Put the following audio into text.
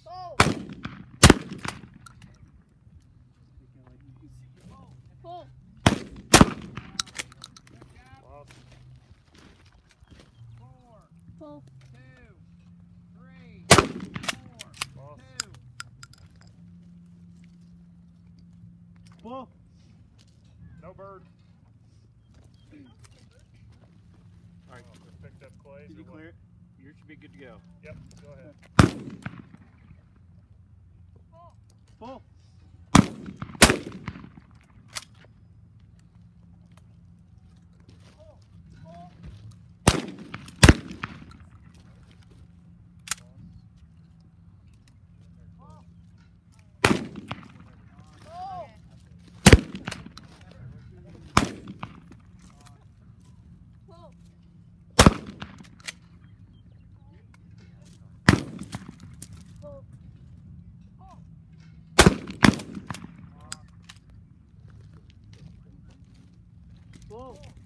Pull. Pull. Pull. 2, 3, 4, 2. Pull. No bird. All right. Just picked up clays. Did you clear it? You should be good to go. Yep, go ahead. Pull. Pull.